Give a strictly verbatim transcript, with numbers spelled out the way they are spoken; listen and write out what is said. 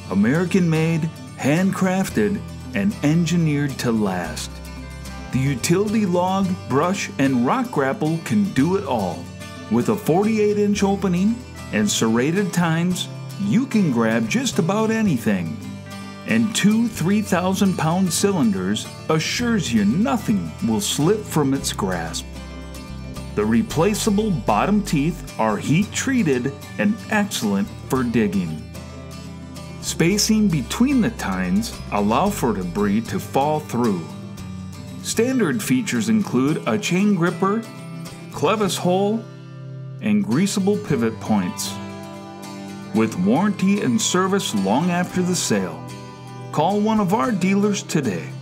American-made, handcrafted, and engineered to last. The utility log, brush, and rock grapple can do it all. With a forty-eight inch opening and serrated tines, you can grab just about anything. And two three thousand pound cylinders assures you nothing will slip from its grasp. The replaceable bottom teeth are heat-treated and excellent for digging. Spacing between the tines allow for debris to fall through. Standard features include a chain gripper, clevis hole, and greasable pivot points. With warranty and service long after the sale, call one of our dealers today.